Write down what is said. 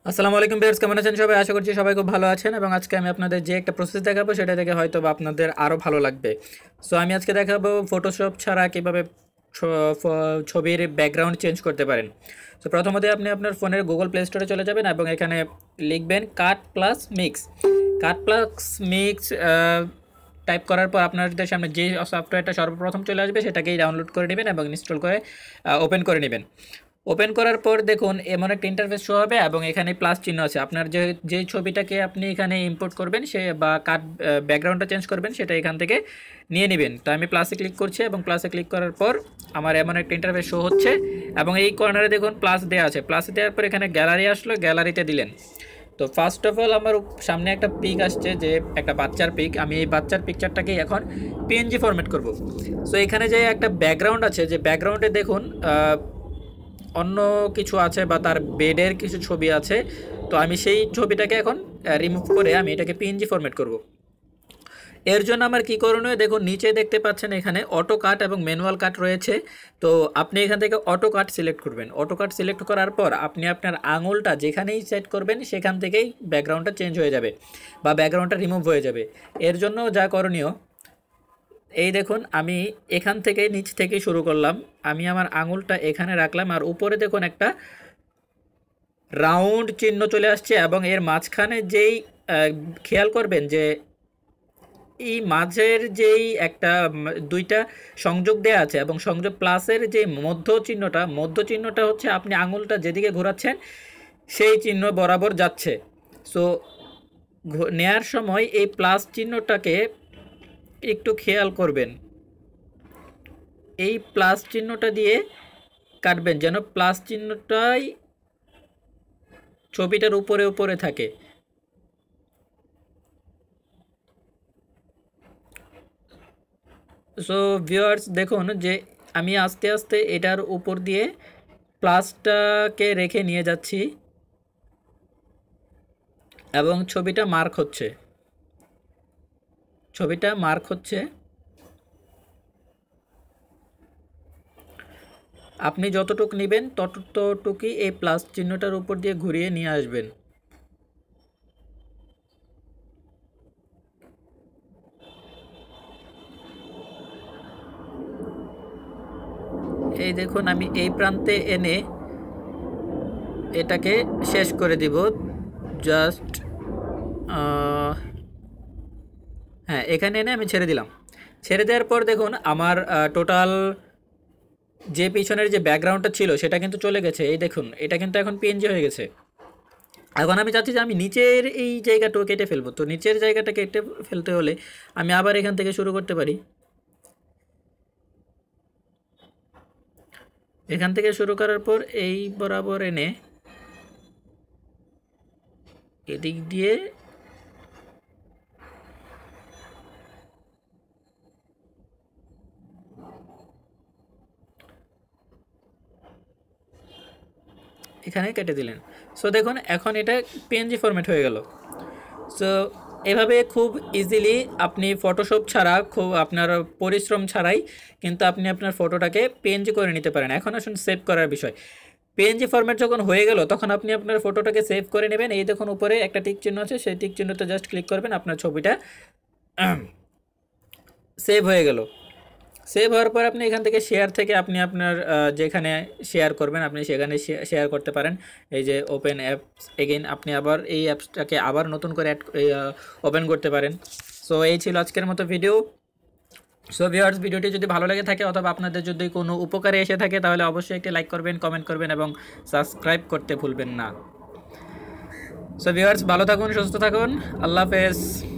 আসসালামু আলাইকুম ভিউয়ার্স, কেমন আছেন সবাই? আশা করছি সবাই খুব ভালো আছেন এবং আজকে আমি আপনাদের যে একটা প্রসেস দেখাবো সেটা থেকে হয়তো বা আপনাদের আরও ভালো লাগবে। সো আমি আজকে দেখাবো ফটোশপ ছাড়া কীভাবে ছবির ব্যাকগ্রাউন্ড চেঞ্জ করতে পারেন। সো প্রথমত আপনি আপনার ফোনের গুগল প্লে স্টোরে চলে যাবেন এবং এখানে লিখবেন cut plus mix. Cut plus mix type করার পর আপনাদের সামনে যে সফটওয়্যারটা সর্বপ্রথম চলে আসবে সেটাকেই ডাউনলোড করে নেবেন এবং ইনস্টল করে ওপেন করে নেবেন। ওপেন করার পর দেখুন এমন একটা ইন্টারফেস শো হবে এবং এখানে প্লাস চিহ্ন আছে। আপনার যে ছবিটাকে আপনি এখানে ইম্পোর্ট করবেন সে বা কাট ব্যাকগ্রাউন্ডটা চেঞ্জ করবেন সেটা এখান থেকে নিয়ে নেবেন। তো আমি প্লাসে ক্লিক করছি এবং প্লাসে ক্লিক করার পর আমার এমন একটা ইন্টারফেস শো হচ্ছে এবং এই কর্নারে দেখুন প্লাস দেওয়া আছে। প্লাসে দেওয়ার পর এখানে গ্যালারি আসলো, গ্যালারিতে দিলেন। তো ফার্স্ট অফ অল আমার সামনে একটা পিক আসছে, যে একটা বাচ্চার পিক। আমি এই বাচ্চার পিকচারটাকে এখন পিএনজি ফরম্যাট করব। সো এখানে যে একটা ব্যাকগ্রাউন্ড আছে, যে ব্যাকগ্রাউন্ডে দেখুন অন্য কিছু আছে বা তার বেডের কিছু ছবি আছে। তো আমি সেই ছবিটাকে এখন রিমুভ করে আমি এটাকে পিএনজি ফরম্যাট করব। এর জন্য আমার কী করণীয়, দেখুন নিচে দেখতে পাচ্ছেন এখানে অটো কাট এবং ম্যানুয়াল কাট রয়েছে। তো আপনি এখান থেকে অটো কাট সিলেক্ট করবেন। অটো কাট সিলেক্ট করার পর আপনি আপনার আঙুলটা যেখানেই সেট করবেন সেখান থেকেই ব্যাকগ্রাউন্ডটা চেঞ্জ হয়ে যাবে বা ব্যাকগ্রাউন্ডটা রিমুভ হয়ে যাবে। এর জন্য যা করণীয়, এই দেখুন আমি এখান থেকে নিচ থেকে শুরু করলাম। আমি আমার আঙুলটা এখানে রাখলাম আর উপরে দেখুন একটা রাউন্ড চিহ্ন চলে আসছে এবং এর মাঝখানে যেই খেয়াল করবেন যে এই মাঝের যেই একটা দুইটা সংযোগ দেয়া আছে এবং সংযোগ প্লাসের যে মধ্য চিহ্নটা হচ্ছে আপনি আঙুলটা যেদিকে ঘোরাচ্ছেন সেই চিহ্ন বরাবর যাচ্ছে। সো নেয়ার সময় এই প্লাস চিহ্নটাকে একটু খেয়াল করবেন, এই প্লাস চিহ্নটা দিয়ে কাটবেন যেন প্লাস চিহ্নটাই ছবিটার উপরে উপরে থাকে। সো ভিউয়ার্স দেখুন যে আমি আস্তে আস্তে এটার উপর দিয়ে প্লাসটাকে রেখে নিয়ে যাচ্ছি এবং ছবিটা মার্ক হচ্ছে। আপনি যতটুক নেবেন ততটুকুই এই প্লাস চিহ্নটার উপর দিয়ে ঘুরিয়ে নিয়ে আসবেন। এই দেখুন আমি এই প্রান্তে এনে এটাকে শেষ করে দিব। জাস্ট হ্যাঁ, এখানে এনে আমি ছেড়ে দিলাম। ছেড়ে দেওয়ার পর দেখুন আমার টোটাল যে পিছনের যে ব্যাকগ্রাউন্ডটা ছিল সেটা কিন্তু চলে গেছে। এই দেখুন এটা কিন্তু এখন পিএনজি হয়ে গেছে। এখন আমি চাচ্ছি যে আমি নিচের এই জায়গাটাও কেটে ফেলবো। তো নিচের জায়গাটা কেটে ফেলতে হলে আমি আবার এখান থেকে শুরু করতে পারি। এখান থেকে শুরু করার পর এই বরাবর এনে এদিক দিয়ে এখানে কেটে দিলেন। সো দেখুন এখন এটা পিএনজি ফরম্যাট হয়ে গেল। সো এভাবে খুব ইজিলি আপনি ফটোশপ ছাড়া, খুব আপনার পরিশ্রম ছাড়াই কিন্তু আপনি আপনার ফটোটাকে পিএনজি করে নিতে পারেন। এখন আসুন সেভ করার বিষয়। পিএনজি ফরম্যাট যখন হয়ে গেল তখন আপনি আপনার ফটোটাকে সেভ করে নেবেন। এই দেখুন উপরে একটা টিক চিহ্ন আছে, সেই টিক চিহ্নতে জাস্ট ক্লিক করবেন, আপনার ছবিটা সেভ হয়ে গেল। সেভ হওয়ার পর আপনি এখান থেকে শেয়ার থেকে আপনি আপনার যেখানে শেয়ার করবেন আপনি সেখানে শেয়ার করতে পারেন। এই যে ওপেন অ্যাপস, এগেইন আপনি আবার এই অ্যাপসটাকে আবার নতুন করে ওপেন করতে পারেন। সো এই ছিল আজকের মতো ভিডিও। সো ভিউয়ার্স, ভিডিওটি যদি ভালো লেগে থাকে অথবা আপনাদের যদি কোনো উপকারে এসে থাকে তাহলে অবশ্যই একটি লাইক করবেন, কমেন্ট করবেন এবং সাবস্ক্রাইব করতে ভুলবেন না। সো ভিউয়ার্স, ভালো থাকুন, সুস্থ থাকুন, আল্লাহ হাফেজ।